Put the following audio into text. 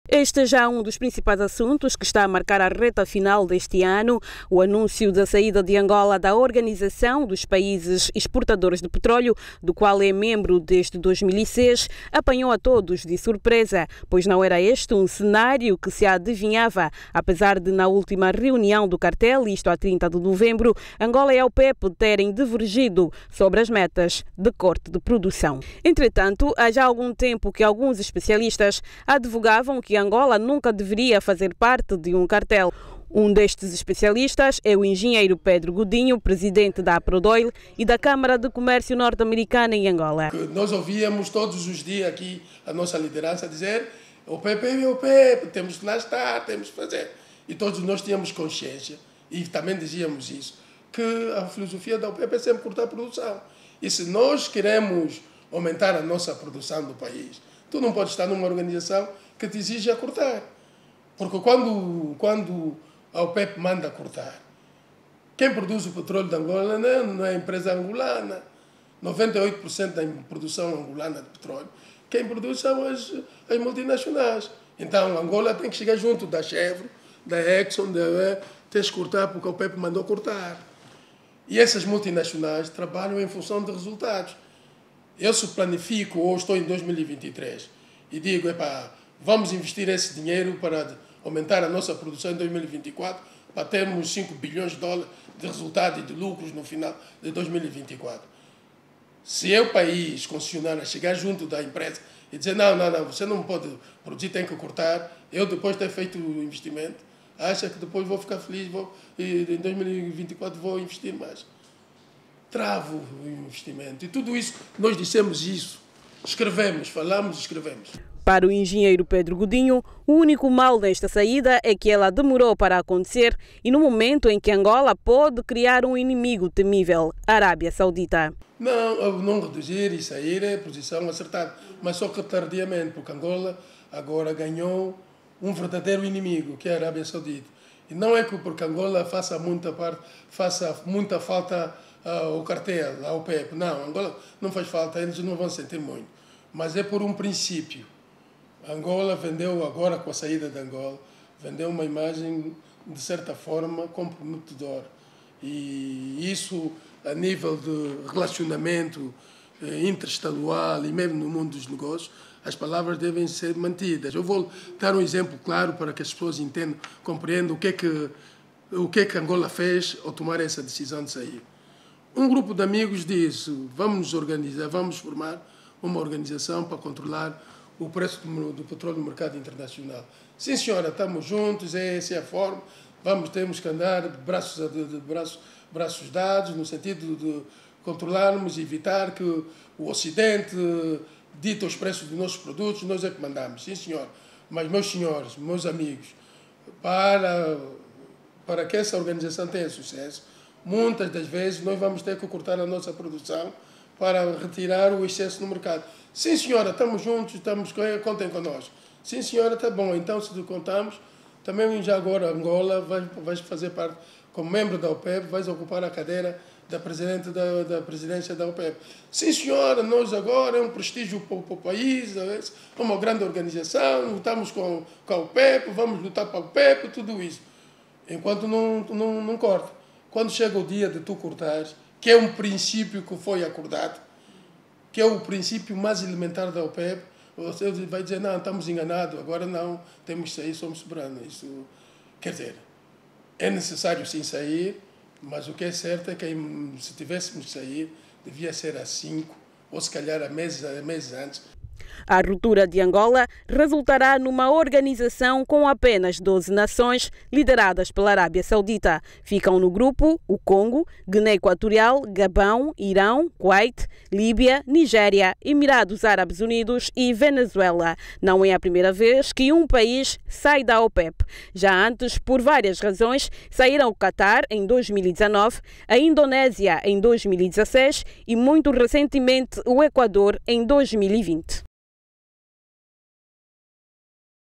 Este é já um dos principais assuntos que está a marcar a reta final deste ano. O anúncio da saída de Angola da Organização dos Países Exportadores de Petróleo, do qual é membro desde 2006, apanhou a todos de surpresa, pois não era este um cenário que se adivinhava, apesar de na última reunião do cartel, isto a 30 de novembro, Angola e a OPEP terem divergido sobre as metas de corte de produção. Entretanto, há já algum tempo que alguns especialistas advogavam que Angola nunca deveria fazer parte de um cartel. Um destes especialistas é o engenheiro Pedro Godinho, presidente da Aprodoil e da Câmara de Comércio Norte-Americana em Angola. Nós ouvíamos todos os dias aqui a nossa liderança dizer OPEP, temos que lá estar, temos que fazer. E todos nós tínhamos consciência, e também dizíamos isso, que a filosofia da OPEP é sempre cortar a produção. E se nós queremos aumentar a nossa produção do país, tu não podes estar numa organização que te exige a cortar. Porque quando a OPEP manda cortar, quem produz o petróleo de Angola não é a empresa angolana. 98% da produção angolana de petróleo, quem produz são as multinacionais. Então, Angola tem que chegar junto da Chevron, da Exxon, tens que cortar porque a OPEP mandou cortar. E essas multinacionais trabalham em função de resultados. Eu se planifico, ou estou em 2023, e digo, vamos investir esse dinheiro para aumentar a nossa produção em 2024, para termos 5 bilhões de dólares de resultado e de lucros no final de 2024. Se o país concessionário chegar junto da empresa e dizer, não, você não pode produzir, tem que cortar, eu depois de ter feito o investimento, acha que depois vou ficar feliz e em 2024 vou investir mais. Travo o investimento. E tudo isso, nós dissemos isso, escrevemos, falamos, escrevemos. Para o engenheiro Pedro Godinho, o único mal desta saída é que ela demorou para acontecer e no momento em que Angola pode criar um inimigo temível, a Arábia Saudita. Não reduzir e sair é posição acertada, mas só que tardiamente, porque Angola agora ganhou um verdadeiro inimigo, que é a Arábia Saudita. E não é que porque Angola faça muita falta ao cartel, ao OPEP. Não, Angola não faz falta, eles não vão sentir muito. Mas é por um princípio. Angola vendeu agora, com a saída de Angola, vendeu uma imagem, de certa forma, comprometedora. E isso, a nível de relacionamento interestadual e mesmo no mundo dos negócios, as palavras devem ser mantidas. Eu vou dar um exemplo claro para que as pessoas entendam, compreendam o que é que Angola fez ao tomar essa decisão de sair. Um grupo de amigos disse, vamos nos organizar, vamos formar uma organização para controlar o preço do petróleo no mercado internacional. Sim, senhora, estamos juntos, essa é a forma, temos que andar de braços dados, no sentido de controlarmos e evitar que o Ocidente dita os preços dos nossos produtos, nós é que mandamos. Sim, senhor. Mas, meus senhores, meus amigos, para que essa organização tenha sucesso, muitas das vezes nós vamos ter que cortar a nossa produção para retirar o excesso no mercado. Sim, senhora, estamos juntos, contem connosco. Sim, senhora, está bom. Então, se contamos, também já agora Angola vais fazer parte, como membro da OPEP, vais ocupar a cadeira da presidência da OPEP. Sim, senhora, nós agora é um prestígio para o país, é uma grande organização, lutamos com a OPEP, vamos lutar para a OPEP, tudo isso. Enquanto não corta. Quando chega o dia de tu cortares, que é um princípio que foi acordado, que é o princípio mais elementar da OPEP, você vai dizer, não, estamos enganados, agora não, temos que sair, somos soberanos. Isso, quer dizer, é necessário sim sair, mas o que é certo é que se tivéssemos que sair, devia ser a 5, ou se calhar a meses antes. A ruptura de Angola resultará numa organização com apenas 12 nações lideradas pela Arábia Saudita. Ficam no grupo o Congo, Guiné Equatorial, Gabão, Irão, Kuwait, Líbia, Nigéria, Emirados Árabes Unidos e Venezuela. Não é a primeira vez que um país sai da OPEP. Já antes, por várias razões, saíram o Catar em 2019, a Indonésia em 2016 e muito recentemente o Equador em 2020.